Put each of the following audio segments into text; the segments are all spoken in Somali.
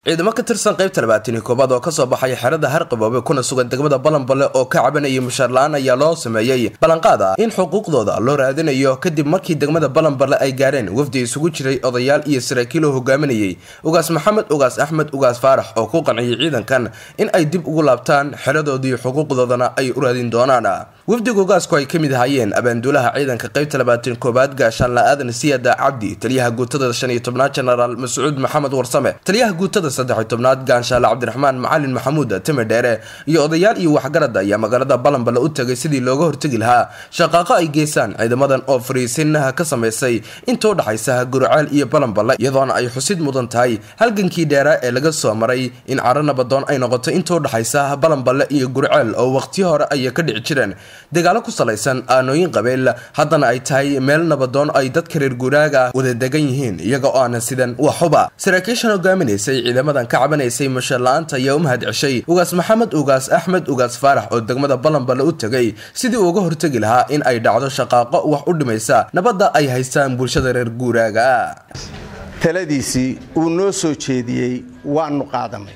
ciidamo ka tirsan qaybta 21 oo ka soo baxay xerada Harqaboobe kuna sugan degmada Balanbale oo ka cabanayay mushaar la'aan ayaa loo sameeyay balanqaada in xuquuqdooda loo raadinayo kadib markii degmada Balanbale ay gaareen wafdi isugu jiray odayaal iyo saraakiil oo hogaaminayay Ugaas Maxamed Ugaas Axmed Ugaas Faarax oo ku qanciyay ciidankan in ay dib ugu laabtaan xeradoodii xuquuqdoodana ay u raadin doonaan wafdiga ugaasku ay kamid ahaayeen abaanduulaha ciidanka qaybta 21 gaashaan la aadan Siyaada Cabdi taliyaha guutada 15 General Mas'uud Maxamed Warsame taliyaha guutada 13 Gaanshaale Cabdiraxmaan Macalin Maxamuud Timidheere iyo odayaal iyo waxgarad ayaa magaalada Balanbale u tagay sidii looga hortagi lahaa shaqaaqa ay geysaan ciidamadan oo fariisinaha ka sameysay inta u dhaxaysa Gurceel iyo Balanbale iyadoona ay xusid mudan tahay halgankii dheera ee laga soo maray in carana badoon ay noqoto inta u dhaxaysa Balanbale iyo Gurceel oo waqti hore ay ka dhici jireen dagaalo ku salaysan aanooyin qabeel haddana ay tahay meel nabadoon ay dadka reer Guraaga wada degan yihiin iyaga oo aan sidan waxba saraakiishan hogaaminaysay ciidamadan ka cabanaysay mushaar la'aanta ayaa u mahad ceshay Ugaas Maxamed Ugaas Axmed Ugaas Faarax oo degmada Balanbale u tagay sidii uga hortagi lahaa in ay dhacdo shaqaaqo wax u dhimaysa nabadda ay haystaan bulshada reer Guraaga taladiisi uu noo soo jeediyay waanu qaadanay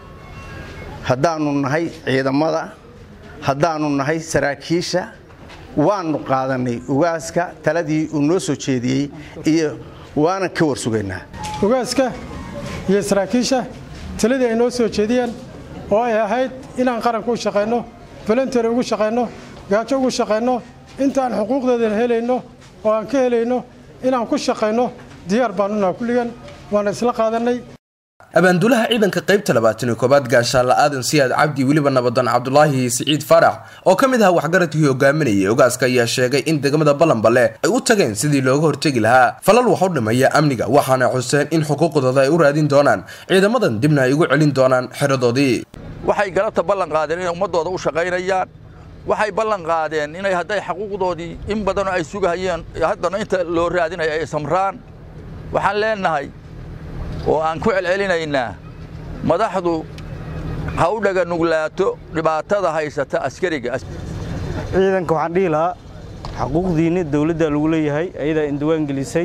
haddaanu nahay ciidamada haddaanu nahay saraakiisha waanu qaadanay ugaaska taladii uu noo soo jeediyay iyo waana ka warsugaynaa ugaaska iyo saraakiisha taladii ay noo soo jeediyeen oo ay ahayd inaan qaranku u shaqeyno volunteer ugu shaqeyno gaajo ugu shaqeyno intaan xuquuqdeeda helayno oo aan ka helayno inaan ku shaqeyno diyaar baan u nahay kulligan waana isla qaadanay abaanduulaha ciidanka qaybta 21 gaashaan la aadan Siyaad Cabdi waliba nabadan Cabdullaahi Saciid Faarax oo kamid ah waxgaradkii hogaaminayay ugaaska ayaa sheegay in degmada Balanbale ay u tageen sidii looga hortagi lahaa falal wax u dhimaya amniga waxaana xuseen in xuquuqdooda ay u raadin doonaan ciidamadan dibna ay ugu celin doonaan xeradoodii waxay galabta ballan qaadeen in ummadooda u shaqeynayaan waxay ballan qaadeen inay haday xuquuqdoodii in badan ay sugahayeen haddana inta loo raadinayo ay samraan waxaan leenahay oo aan ku celcelinaynaa madaxdu ha u dhaga nuglaato dhibaatada haysata askariga ciidanka waxaan dhihi lahaa xuquuqdiina dawladda lagu leeyahay ayada in diwaan gelisay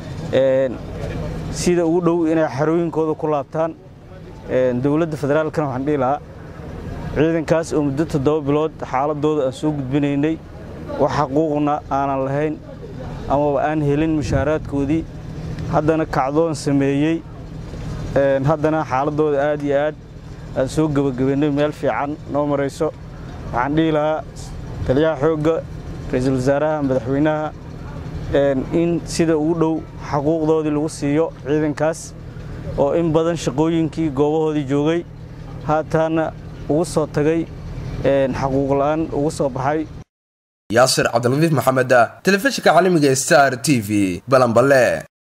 sida ugu dhow inay xarooyinkooda ku laabtaan dawladda federaalkana waxaan dhihi lahaa ciidankaas oo muddo 7 bilood xaaladooda aan soo gudbinaynay wax xuquuqna aanan lahayn ama aan helin mushaaraadkoodii haddana kacdoon sameeyay haddana xaaladooda aad iyo aad aan soo gabagabeynay meel fiican noo marayso waxaan dhihi lahaa taliyaha xoogga ra'iisul wasaaraha madaxweynaha in sida ugu dhow xuquuqdoodii lagu siiyo ciidankaas oo in badan shaqooyinkii goobahoodii joogay haataana ugu soo tagay xuquuq la'aan ugu soo baxay Yaasir Cabdulwadiif Maxamed telefishinka caalamiga Star TV Balanbale